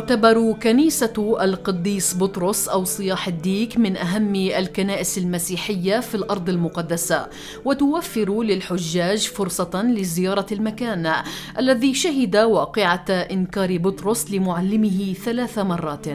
تعتبر كنيسة القديس بطرس أو صياح الديك من أهم الكنائس المسيحية في الأرض المقدسة، وتوفر للحجاج فرصة لزيارة المكان الذي شهد واقعة إنكار بطرس لمعلمه 3 مرات.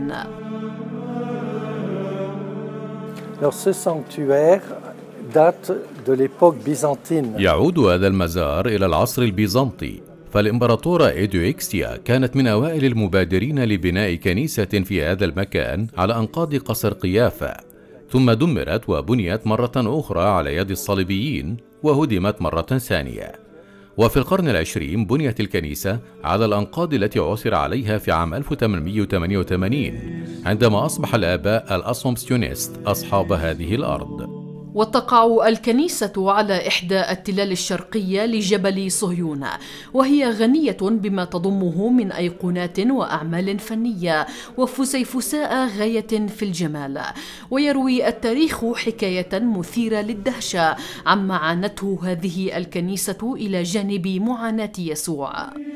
يعود هذا المزار إلى العصر البيزنطي، فالإمبراطورة إيدوإكسيا كانت من أوائل المبادرين لبناء كنيسة في هذا المكان على أنقاض قصر قيافة، ثم دمرت وبنيت مرة أخرى على يد الصليبيين وهدمت مرة ثانية. وفي القرن العشرين بنيت الكنيسة على الأنقاض التي عثر عليها في عام 1888 عندما أصبح الآباء الأسومسيونيست أصحاب هذه الأرض. وتقع الكنيسة على إحدى التلال الشرقية لجبل صهيون، وهي غنية بما تضمه من أيقونات وأعمال فنية وفسيفساء غاية في الجمال. ويروي التاريخ حكاية مثيرة للدهشة عما عانته هذه الكنيسة إلى جانب معاناة يسوع.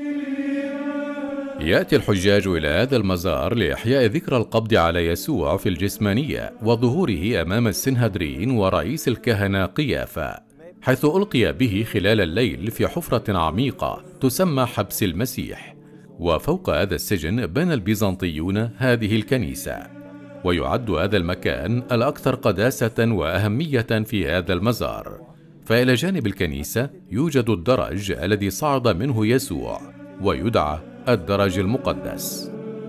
يأتي الحجاج إلى هذا المزار لإحياء ذكرى القبض على يسوع في الجسمانية وظهوره أمام السنهدرين ورئيس الكهنة قيافة، حيث ألقي به خلال الليل في حفرة عميقة تسمى حبس المسيح. وفوق هذا السجن بنى البيزنطيون هذه الكنيسة، ويعد هذا المكان الأكثر قداسة وأهمية في هذا المزار. فإلى جانب الكنيسة يوجد الدرج الذي صعد منه يسوع، ويدعى الدرج المقدس.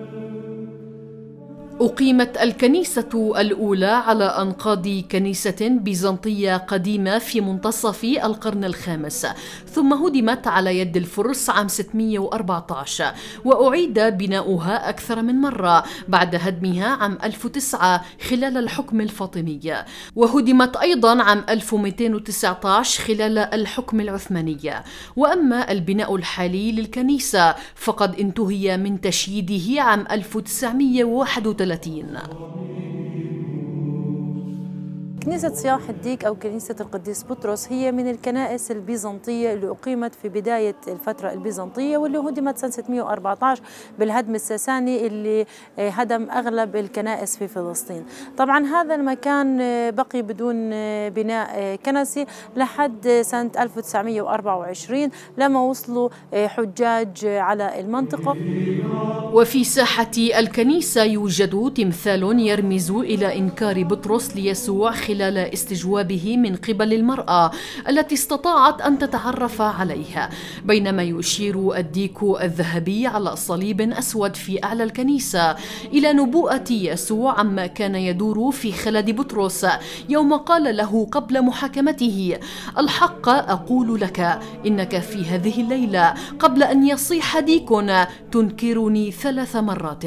أقيمت الكنيسة الأولى على أنقاض كنيسة بيزنطية قديمة في منتصف القرن الخامس، ثم هدمت على يد الفرس عام 614، وأعيد بناؤها أكثر من مرة بعد هدمها عام 1009 خلال الحكم الفاطمي، وهدمت أيضا عام 1219 خلال الحكم العثماني. وأما البناء الحالي للكنيسة فقد انتهي من تشييده عام 1931. كنيسة صياح الديك أو كنيسة القديس بطرس هي من الكنائس البيزنطية اللي أقيمت في بداية الفترة البيزنطية، واللي هدمت سنة 614 بالهدم الساساني اللي هدم أغلب الكنائس في فلسطين. طبعا هذا المكان بقي بدون بناء كنسي لحد سنة 1924 لما وصلوا حجاج على المنطقة. وفي ساحة الكنيسة يوجد تمثال يرمز إلى إنكار بطرس ليسوع خلال استجوابه من قبل المرأة التي استطاعت أن تتعرف عليها، بينما يشير الديك الذهبي على صليب أسود في أعلى الكنيسة إلى نبوءة يسوع عما كان يدور في خلد بطرس يوم قال له قبل محاكمته: الحق أقول لك إنك في هذه الليلة قبل أن يصيح ديك تنكرني 3 مرات.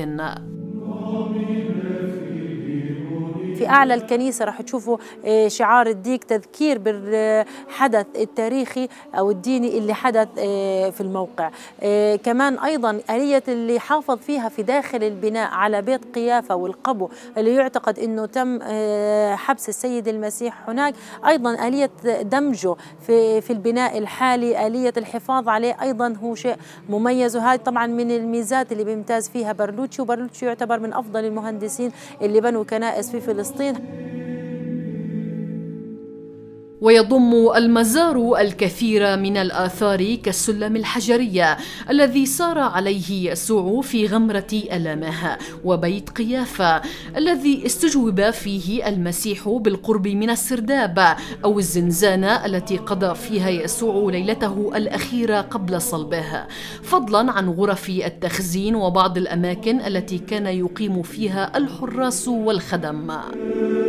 في أعلى الكنيسة راح تشوفوا شعار الديك، تذكير بالحدث التاريخي أو الديني اللي حدث في الموقع. كمان أيضا آلية اللي حافظ فيها في داخل البناء على بيت قيافة والقبو اللي يعتقد أنه تم حبس السيد المسيح هناك، أيضا آلية دمجه في البناء الحالي، آلية الحفاظ عليه أيضا هو شيء مميز. وهذه طبعا من الميزات اللي بيمتاز فيها برلوتشي، وبرلوتشي يعتبر من أفضل المهندسين اللي بنوا كنائس في فلسطين. ويضم المزار الكثير من الآثار كالسلم الحجري الذي سار عليه يسوع في غمرة ألامه، وبيت قيافة الذي استجوب فيه المسيح بالقرب من السرداب، أو الزنزانة التي قضى فيها يسوع ليلته الأخيرة قبل صلبه، فضلا عن غرف التخزين وبعض الأماكن التي كان يقيم فيها الحراس والخدم.